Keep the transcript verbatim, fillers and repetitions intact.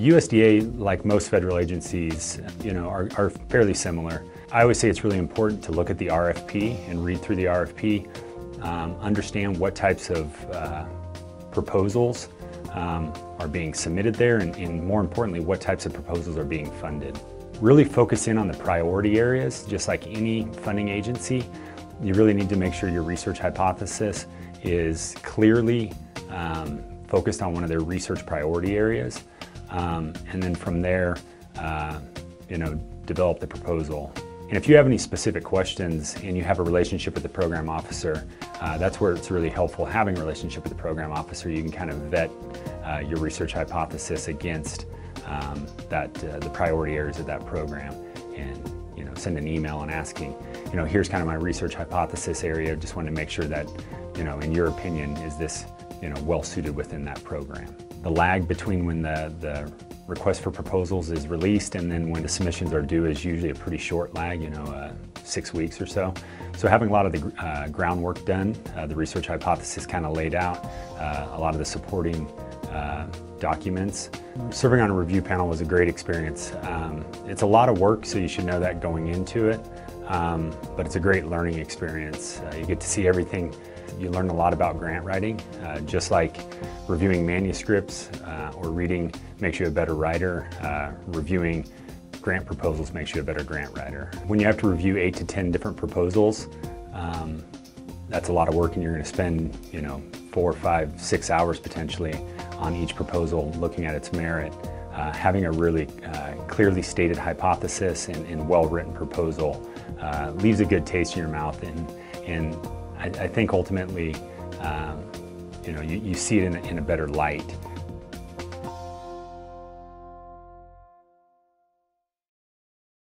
U S D A, like most federal agencies, you know, are, are fairly similar. I always say it's really important to look at the R F P and read through the R F P, um, understand what types of uh, proposals um, are being submitted there, and, and more importantly, what types of proposals are being funded. Really focus in on the priority areas. Just like any funding agency, you really need to make sure your research hypothesis is clearly um, focused on one of their research priority areas. Um, and then from there, uh, you know, develop the proposal. And if you have any specific questions and you have a relationship with the program officer, uh, that's where it's really helpful having a relationship with the program officer. You can kind of vet uh, your research hypothesis against um, that uh, the priority areas of that program, and you know, send an email and asking, you know, here's kind of my research hypothesis area. Just want to make sure that, you know, in your opinion, is this, you know, well suited within that program. The lag between when the, the request for proposals is released and then when the submissions are due is usually a pretty short lag, you know, uh, six weeks or so. So having a lot of the uh, groundwork done, uh, the research hypothesis kind of laid out, uh, a lot of the supporting uh, documents. Serving on a review panel was a great experience. Um, it's a lot of work, so you should know that going into it, um, but it's a great learning experience. Uh, you get to see everything. You learn a lot about grant writing, uh, just like reviewing manuscripts uh, or reading makes you a better writer. Uh, reviewing grant proposals makes you a better grant writer. When you have to review eight to ten different proposals, um, that's a lot of work, and you're going to spend, you know, four, five, six hours potentially on each proposal, looking at its merit. Uh, having a really uh, clearly stated hypothesis and, and well-written proposal uh, leaves a good taste in your mouth, and and I, I think ultimately, um, you know, you, you see it in a, in a better light.